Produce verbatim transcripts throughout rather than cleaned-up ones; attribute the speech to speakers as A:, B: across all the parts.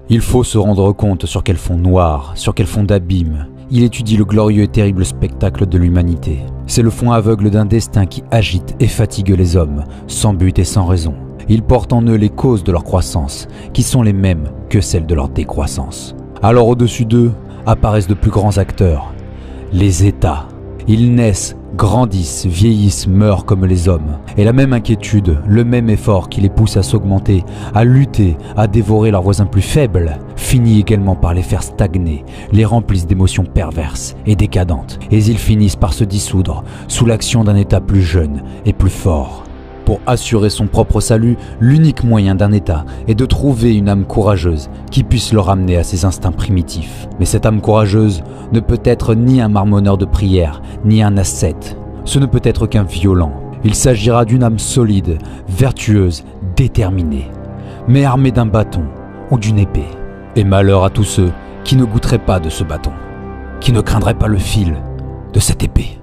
A: Il faut se rendre compte sur quel fond noir, sur quel fond d'abîme, il étudie le glorieux et terrible spectacle de l'humanité. C'est le fond aveugle d'un destin qui agite et fatigue les hommes, sans but et sans raison. Ils portent en eux les causes de leur croissance, qui sont les mêmes que celles de leur décroissance. Alors au-dessus d'eux apparaissent de plus grands acteurs, les États. Ils naissent, grandissent, vieillissent, meurent comme les hommes. Et la même inquiétude, le même effort qui les pousse à s'augmenter, à lutter, à dévorer leurs voisins plus faibles, finit également par les faire stagner, les remplissent d'émotions perverses et décadentes. Et ils finissent par se dissoudre sous l'action d'un État plus jeune et plus fort. Pour assurer son propre salut, l'unique moyen d'un État est de trouver une âme courageuse qui puisse le ramener à ses instincts primitifs. Mais cette âme courageuse ne peut être ni un marmonneur de prière, ni un ascète. Ce ne peut être qu'un violent. Il s'agira d'une âme solide, vertueuse, déterminée, mais armée d'un bâton ou d'une épée. Et malheur à tous ceux qui ne goûteraient pas de ce bâton, qui ne craindraient pas le fil de cette épée.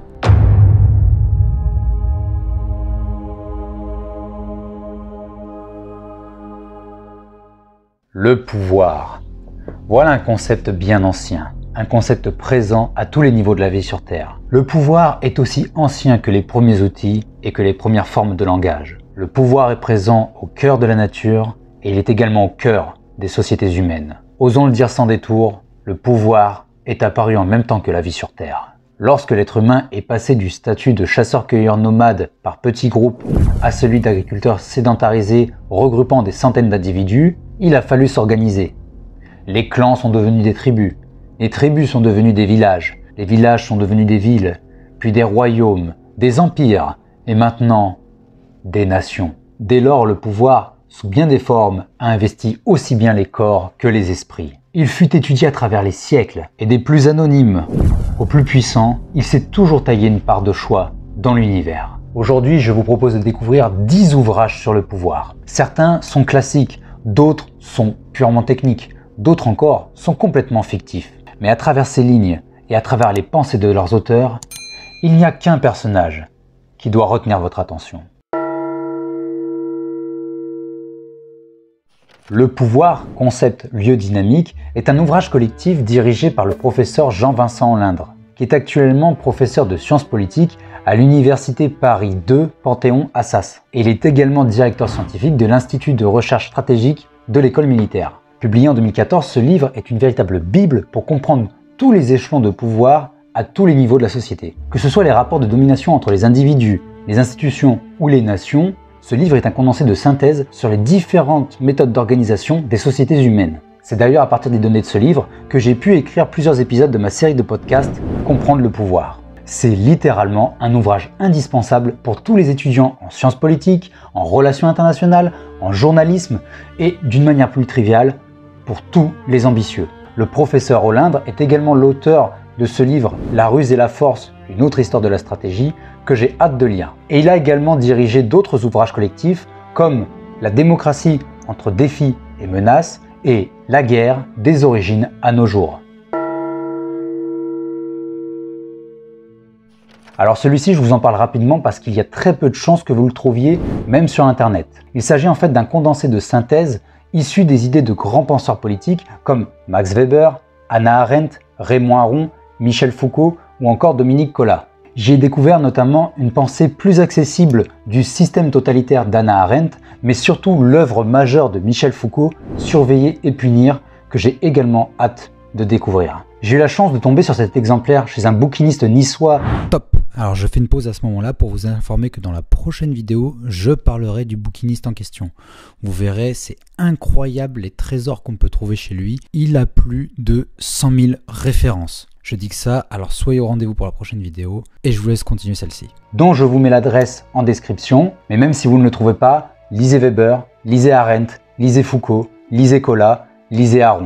B: Le pouvoir. Voilà un concept bien ancien, un concept présent à tous les niveaux de la vie sur Terre. Le pouvoir est aussi ancien que les premiers outils et que les premières formes de langage. Le pouvoir est présent au cœur de la nature et il est également au cœur des sociétés humaines. Osons le dire sans détour, le pouvoir est apparu en même temps que la vie sur Terre. Lorsque l'être humain est passé du statut de chasseur-cueilleur nomade par petits groupes à celui d'agriculteur sédentarisé regroupant des centaines d'individus, il a fallu s'organiser. Les clans sont devenus des tribus, les tribus sont devenues des villages, les villages sont devenus des villes, puis des royaumes, des empires, et maintenant, des nations. Dès lors, le pouvoir, sous bien des formes, a investi aussi bien les corps que les esprits. Il fut étudié à travers les siècles, et des plus anonymes aux plus puissants, il s'est toujours taillé une part de choix dans l'univers. Aujourd'hui, je vous propose de découvrir dix ouvrages sur le pouvoir. Certains sont classiques, d'autres sont purement techniques, d'autres encore sont complètement fictifs. Mais à travers ces lignes et à travers les pensées de leurs auteurs, il n'y a qu'un personnage qui doit retenir votre attention. Le pouvoir, concept lieu dynamique, est un ouvrage collectif dirigé par le professeur Jean-Vincent Olindre, qui est actuellement professeur de sciences politiques à l'université Paris deux Panthéon-Assas. Et il est également directeur scientifique de l'Institut de recherche stratégique de l'école militaire. Publié en deux mille quatorze, ce livre est une véritable bible pour comprendre tous les échelons de pouvoir à tous les niveaux de la société. Que ce soit les rapports de domination entre les individus, les institutions ou les nations, ce livre est un condensé de synthèse sur les différentes méthodes d'organisation des sociétés humaines. C'est d'ailleurs à partir des données de ce livre que j'ai pu écrire plusieurs épisodes de ma série de podcasts « Comprendre le pouvoir ». C'est littéralement un ouvrage indispensable pour tous les étudiants en sciences politiques, en relations internationales, en journalisme et, d'une manière plus triviale, pour tous les ambitieux. Le professeur Olindre est également l'auteur de ce livre « La ruse et la force, une autre histoire de la stratégie » que j'ai hâte de lire. Et il a également dirigé d'autres ouvrages collectifs comme « La démocratie entre défis et menaces » et « La guerre des origines à nos jours ». Alors celui-ci, je vous en parle rapidement parce qu'il y a très peu de chances que vous le trouviez, même sur Internet. Il s'agit en fait d'un condensé de synthèse issu des idées de grands penseurs politiques comme Max Weber, Hannah Arendt, Raymond Aron, Michel Foucault ou encore Dominique Collat. J'y ai découvert notamment une pensée plus accessible du système totalitaire d'Hannah Arendt, mais surtout l'œuvre majeure de Michel Foucault, Surveiller et punir, que j'ai également hâte de découvrir. J'ai eu la chance de tomber sur cet exemplaire chez un bouquiniste niçois.
A: Top! Alors je fais une pause à ce moment-là pour vous informer que dans la prochaine vidéo, je parlerai du bouquiniste en question. Vous verrez, c'est incroyable les trésors qu'on peut trouver chez lui. Il a plus de cent mille références. Je dis que ça, alors soyez au rendez-vous pour la prochaine vidéo et je vous laisse continuer celle-ci.
B: Dont je vous mets l'adresse en description, mais même si vous ne le trouvez pas, lisez Weber, lisez Arendt, lisez Foucault, lisez Collat, lisez Aron.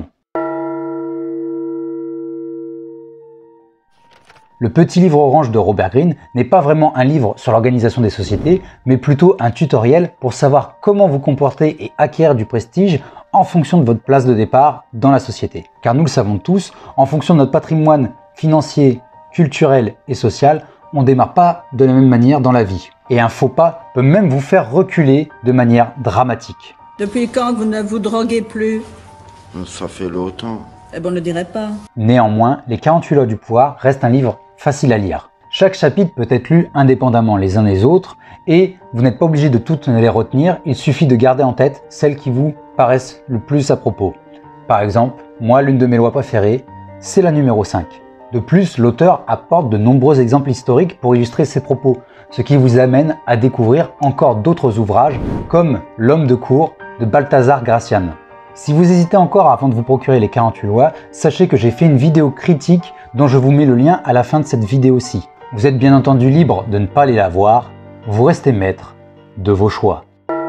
B: Le petit livre orange de Robert Greene n'est pas vraiment un livre sur l'organisation des sociétés, mais plutôt un tutoriel pour savoir comment vous comporter et acquérir du prestige en fonction de votre place de départ dans la société. Car nous le savons tous, en fonction de notre patrimoine financier, culturel et social, on ne démarre pas de la même manière dans la vie. Et un faux pas peut même vous faire reculer de manière dramatique.
C: Depuis quand vous ne vous droguez plus? Ça fait longtemps.
D: Eh ben, on ne le dirait pas.
B: Néanmoins, les quarante-huit lois du pouvoir restent un livre facile à lire. Chaque chapitre peut être lu indépendamment les uns des autres et vous n'êtes pas obligé de toutes les retenir, il suffit de garder en tête celles qui vous paraissent le plus à propos. Par exemple, moi, l'une de mes lois préférées, c'est la numéro cinq. De plus, l'auteur apporte de nombreux exemples historiques pour illustrer ses propos, ce qui vous amène à découvrir encore d'autres ouvrages comme L'homme de cour de Balthazar Gracian. Si vous hésitez encore avant de vous procurer les quarante-huit lois, sachez que j'ai fait une vidéo critique dont je vous mets le lien à la fin de cette vidéo-ci. Vous êtes bien entendu libre de ne pas aller la voir, vous restez maître de vos choix.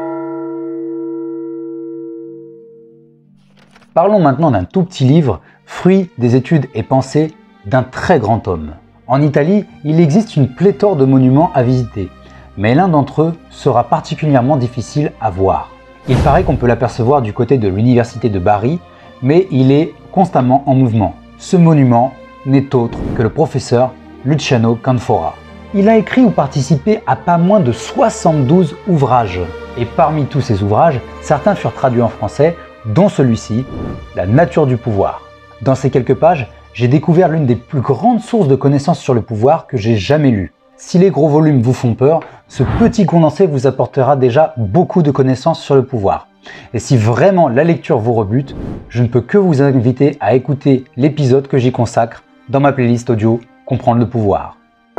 B: Parlons maintenant d'un tout petit livre, fruit des études et pensées d'un très grand homme. En Italie, il existe une pléthore de monuments à visiter, mais l'un d'entre eux sera particulièrement difficile à voir. Il paraît qu'on peut l'apercevoir du côté de l'université de Bari, mais il est constamment en mouvement. Ce monument n'est autre que le professeur Luciano Canfora. Il a écrit ou participé à pas moins de soixante-douze ouvrages. Et parmi tous ces ouvrages, certains furent traduits en français, dont celui-ci, La nature du pouvoir. Dans ces quelques pages, j'ai découvert l'une des plus grandes sources de connaissances sur le pouvoir que j'ai jamais lues. Si les gros volumes vous font peur, ce petit condensé vous apportera déjà beaucoup de connaissances sur le pouvoir. Et si vraiment la lecture vous rebute, je ne peux que vous inviter à écouter l'épisode que j'y consacre dans ma playlist audio Comprendre le pouvoir.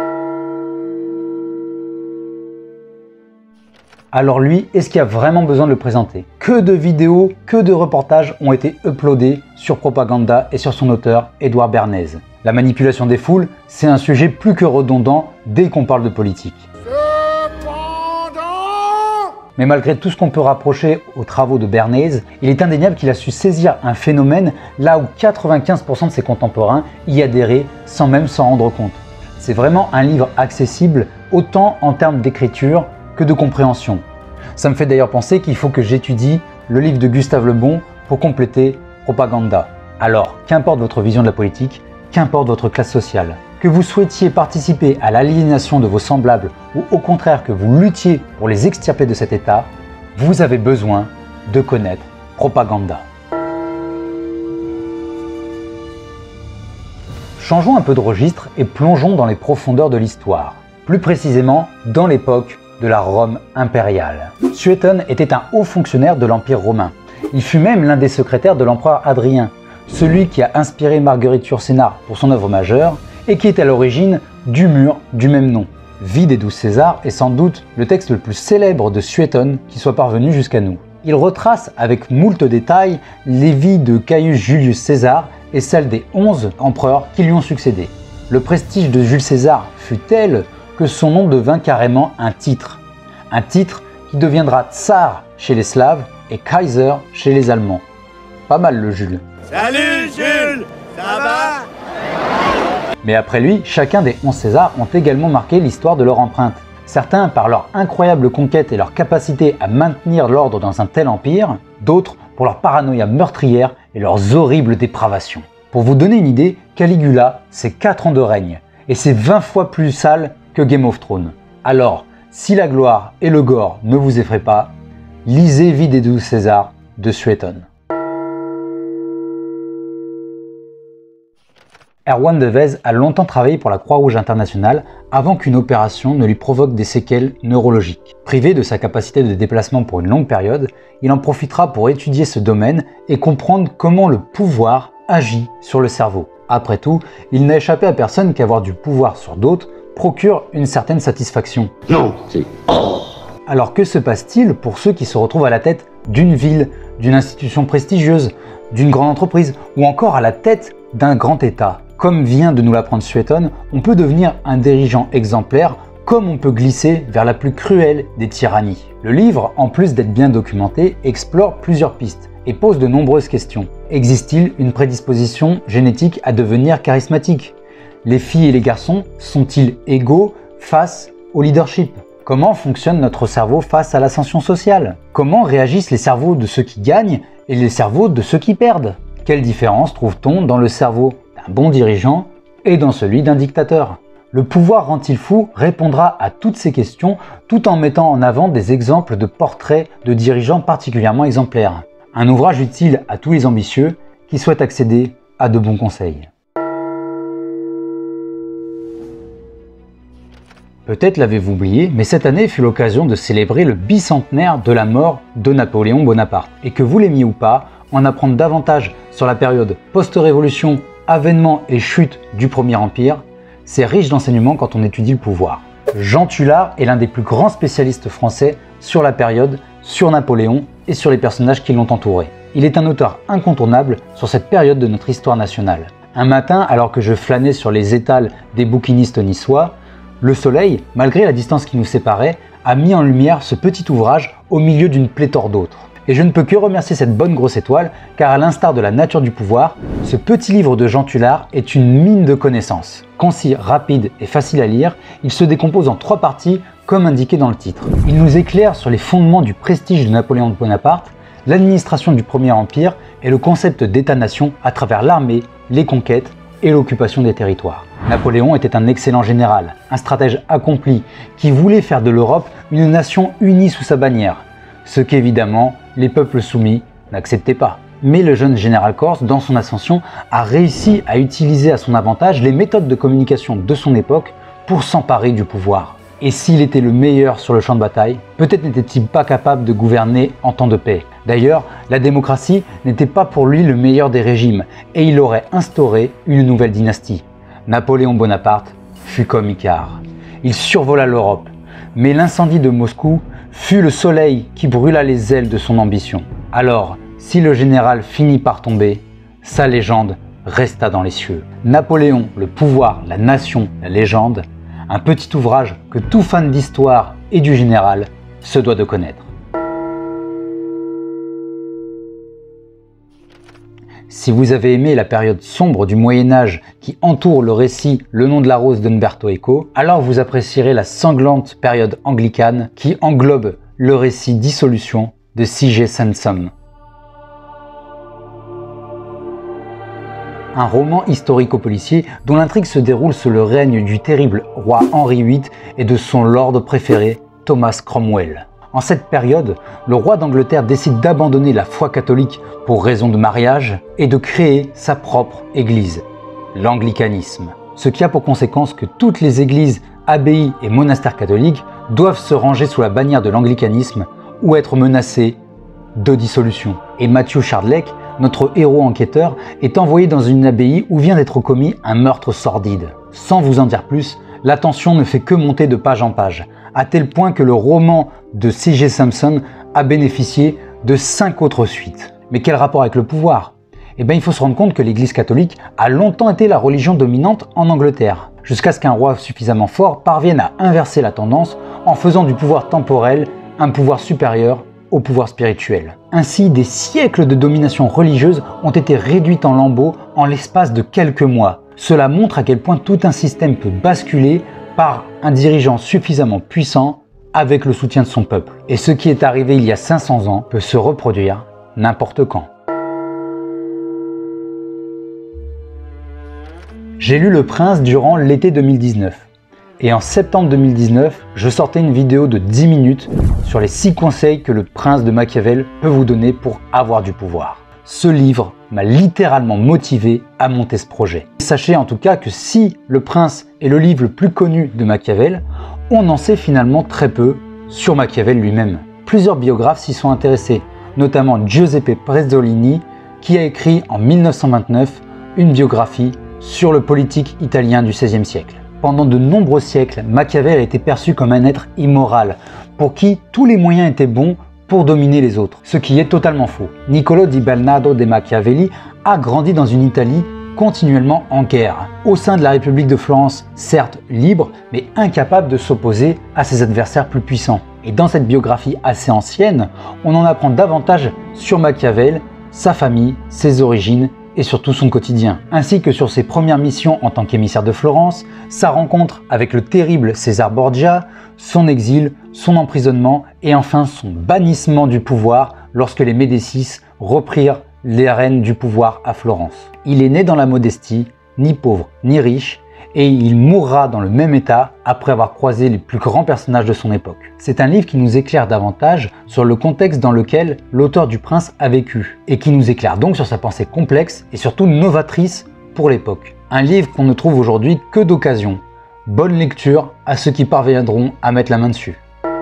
B: Alors lui, est-ce qu'il y a vraiment besoin de le présenter? Que de vidéos, que de reportages ont été uploadés sur Propaganda et sur son auteur, Édouard Bernays. La manipulation des foules, c'est un sujet plus que redondant dès qu'on parle de politique. Mais malgré tout ce qu'on peut rapprocher aux travaux de Bernays, il est indéniable qu'il a su saisir un phénomène là où quatre-vingt-quinze pour cent de ses contemporains y adhéraient sans même s'en rendre compte. C'est vraiment un livre accessible autant en termes d'écriture que de compréhension. Ça me fait d'ailleurs penser qu'il faut que j'étudie le livre de Gustave Le Bon pour compléter Propaganda. Alors, qu'importe votre vision de la politique, qu'importe votre classe sociale, que vous souhaitiez participer à l'aliénation de vos semblables ou au contraire que vous luttiez pour les extirper de cet état, vous avez besoin de connaître Propaganda. Changeons un peu de registre et plongeons dans les profondeurs de l'histoire, plus précisément dans l'époque de la Rome impériale. Suétone était un haut fonctionnaire de l'Empire romain. Il fut même l'un des secrétaires de l'empereur Hadrien, celui qui a inspiré Marguerite Yourcenar pour son œuvre majeure et qui est à l'origine du mur du même nom. Vie des douze Césars est sans doute le texte le plus célèbre de Suétone qui soit parvenu jusqu'à nous. Il retrace avec moult détails les vies de Caius Julius César et celles des onze empereurs qui lui ont succédé. Le prestige de Jules César fut tel que son nom devint carrément un titre. Un titre qui deviendra tsar chez les Slaves et Kaiser chez les Allemands. Pas mal le Jules.
E: Salut Jules, ça va?
B: Mais après lui, chacun des onze Césars ont également marqué l'histoire de leur empreinte. Certains par leur incroyable conquête et leur capacité à maintenir l'ordre dans un tel empire, d'autres pour leur paranoïa meurtrière et leurs horribles dépravations. Pour vous donner une idée, Caligula, c'est quatre ans de règne, et c'est vingt fois plus sale que Game of Thrones. Alors, si la gloire et le gore ne vous effraient pas, lisez Vie des douze Césars de Suétone. Erwan de Vez a longtemps travaillé pour la Croix-Rouge internationale avant qu'une opération ne lui provoque des séquelles neurologiques. Privé de sa capacité de déplacement pour une longue période, il en profitera pour étudier ce domaine et comprendre comment le pouvoir agit sur le cerveau. Après tout, il n'a échappé à personne qu'avoir du pouvoir sur d'autres procure une certaine satisfaction.
C: Non, c'est...
B: Alors que se passe-t-il pour ceux qui se retrouvent à la tête d'une ville, d'une institution prestigieuse, d'une grande entreprise ou encore à la tête d'un grand État? Comme vient de nous l'apprendre Suétone, on peut devenir un dirigeant exemplaire comme on peut glisser vers la plus cruelle des tyrannies. Le livre, en plus d'être bien documenté, explore plusieurs pistes et pose de nombreuses questions. Existe-t-il une prédisposition génétique à devenir charismatique? Les filles et les garçons sont-ils égaux face au leadership? Comment fonctionne notre cerveau face à l'ascension sociale? Comment réagissent les cerveaux de ceux qui gagnent et les cerveaux de ceux qui perdent? Quelle différence trouve-t-on dans le cerveau d'un bon dirigeant et dans celui d'un dictateur? Le pouvoir rend-il fou répondra à toutes ces questions tout en mettant en avant des exemples de portraits de dirigeants particulièrement exemplaires. Un ouvrage utile à tous les ambitieux qui souhaitent accéder à de bons conseils. Peut-être l'avez-vous oublié, mais cette année fut l'occasion de célébrer le bicentenaire de la mort de Napoléon Bonaparte. Et que vous l'aimiez ou pas, en apprendre davantage sur la période post-révolution, avènement et chute du Premier Empire, c'est riche d'enseignements quand on étudie le pouvoir. Jean Tullard est l'un des plus grands spécialistes français sur la période, sur Napoléon et sur les personnages qui l'ont entouré. Il est un auteur incontournable sur cette période de notre histoire nationale. Un matin, alors que je flânais sur les étals des bouquinistes niçois, le soleil, malgré la distance qui nous séparait, a mis en lumière ce petit ouvrage au milieu d'une pléthore d'autres. Et je ne peux que remercier cette bonne grosse étoile, car à l'instar de La nature du pouvoir, ce petit livre de Jean Tullard est une mine de connaissances. Concis, rapide et facile à lire, il se décompose en trois parties, comme indiqué dans le titre. Il nous éclaire sur les fondements du prestige de Napoléon Bonaparte, l'administration du Premier Empire et le concept d'État-nation à travers l'armée, les conquêtes et l'occupation des territoires. Napoléon était un excellent général, un stratège accompli qui voulait faire de l'Europe une nation unie sous sa bannière, ce qu'évidemment les peuples soumis n'acceptaient pas. Mais le jeune général corse, dans son ascension, a réussi à utiliser à son avantage les méthodes de communication de son époque pour s'emparer du pouvoir. Et s'il était le meilleur sur le champ de bataille, peut-être n'était-il pas capable de gouverner en temps de paix. D'ailleurs, la démocratie n'était pas pour lui le meilleur des régimes et il aurait instauré une nouvelle dynastie. Napoléon Bonaparte fut comme Icare. Il survola l'Europe, mais l'incendie de Moscou fut le soleil qui brûla les ailes de son ambition. Alors, si le général finit par tomber, sa légende resta dans les cieux. Napoléon, le pouvoir, la nation, la légende, un petit ouvrage que tout fan d'histoire et du général se doit de connaître. Si vous avez aimé la période sombre du Moyen-Âge qui entoure le récit Le nom de la rose d'Umberto Eco, alors vous apprécierez la sanglante période anglicane qui englobe le récit Dissolution de C J Sansom. Un roman historico-policier dont l'intrigue se déroule sous le règne du terrible roi Henri huit et de son lord préféré, Thomas Cromwell. En cette période, le roi d'Angleterre décide d'abandonner la foi catholique pour raison de mariage et de créer sa propre église, l'anglicanisme. Ce qui a pour conséquence que toutes les églises, abbayes et monastères catholiques doivent se ranger sous la bannière de l'anglicanisme ou être menacés de dissolution. Et Matthew Shardlake, notre héros enquêteur, est envoyé dans une abbaye où vient d'être commis un meurtre sordide. Sans vous en dire plus, la tension ne fait que monter de page en page, à tel point que le roman de C J Sansom a bénéficié de cinq autres suites. Mais quel rapport avec le pouvoir? Eh bien, il faut se rendre compte que l'Église catholique a longtemps été la religion dominante en Angleterre, jusqu'à ce qu'un roi suffisamment fort parvienne à inverser la tendance en faisant du pouvoir temporel un pouvoir supérieur au pouvoir spirituel. Ainsi, des siècles de domination religieuse ont été réduits en lambeaux en l'espace de quelques mois. Cela montre à quel point tout un système peut basculer par un dirigeant suffisamment puissant avec le soutien de son peuple. Et ce qui est arrivé il y a cinq cents ans peut se reproduire n'importe quand. J'ai lu Le Prince durant l'été deux mille dix-neuf. Et en septembre deux mille dix-neuf, je sortais une vidéo de dix minutes sur les six conseils que le prince de Machiavel peut vous donner pour avoir du pouvoir. Ce livre m'a littéralement motivé à monter ce projet. Sachez en tout cas que si Le Prince est le livre le plus connu de Machiavel, on en sait finalement très peu sur Machiavel lui-même. Plusieurs biographes s'y sont intéressés, notamment Giuseppe Prezzolini, qui a écrit en mille neuf cent vingt-neuf une biographie sur le politique italien du seizième siècle. Pendant de nombreux siècles, Machiavel a été perçu comme un être immoral, pour qui tous les moyens étaient bons pour dominer les autres, ce qui est totalement faux. Niccolò di Bernardo de Machiavelli a grandi dans une Italie continuellement en guerre, au sein de la République de Florence, certes libre, mais incapable de s'opposer à ses adversaires plus puissants. Et dans cette biographie assez ancienne, on en apprend davantage sur Machiavel, sa famille, ses origines et surtout son quotidien, ainsi que sur ses premières missions en tant qu'émissaire de Florence, sa rencontre avec le terrible César Borgia, son exil, son emprisonnement et enfin son bannissement du pouvoir lorsque les Médicis reprirent les rênes du pouvoir à Florence. Il est né dans la modestie, ni pauvre ni riche, et il mourra dans le même état après avoir croisé les plus grands personnages de son époque. C'est un livre qui nous éclaire davantage sur le contexte dans lequel l'auteur du Prince a vécu, et qui nous éclaire donc sur sa pensée complexe et surtout novatrice pour l'époque. Un livre qu'on ne trouve aujourd'hui que d'occasion. Bonne lecture à ceux qui parviendront à mettre la main dessus.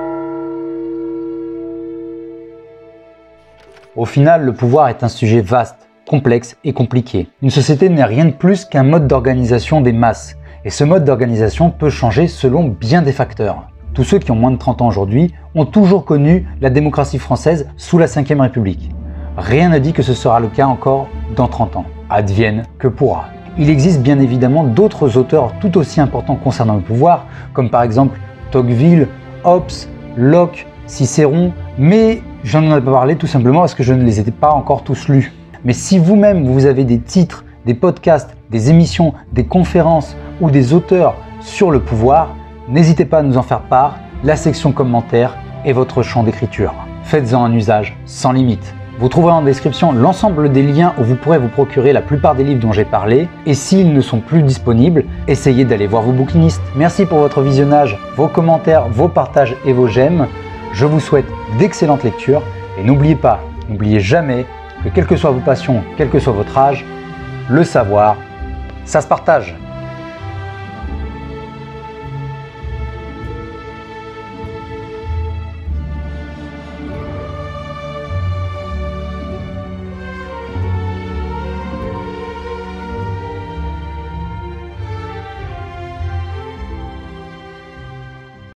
B: Au final, le pouvoir est un sujet vaste, complexe et compliqué. Une société n'est rien de plus qu'un mode d'organisation des masses, et ce mode d'organisation peut changer selon bien des facteurs. Tous ceux qui ont moins de trente ans aujourd'hui ont toujours connu la démocratie française sous la cinquième République. Rien ne dit que ce sera le cas encore dans trente ans. Advienne que pourra. Il existe bien évidemment d'autres auteurs tout aussi importants concernant le pouvoir, comme par exemple Tocqueville, Hobbes, Locke, Cicéron, mais j'en ai pas parlé tout simplement parce que je ne les ai pas encore tous lus. Mais si vous-même vous avez des titres, des podcasts, des émissions, des conférences ou des auteurs sur le pouvoir, n'hésitez pas à nous en faire part, la section commentaires est votre champ d'écriture. Faites-en un usage sans limite. Vous trouverez en description l'ensemble des liens où vous pourrez vous procurer la plupart des livres dont j'ai parlé, et s'ils ne sont plus disponibles, essayez d'aller voir vos bouquinistes. Merci pour votre visionnage, vos commentaires, vos partages et vos j'aime. Je vous souhaite d'excellentes lectures, et n'oubliez pas, n'oubliez jamais que quelles que soient vos passions, quel que soit votre âge, le savoir, ça se partage.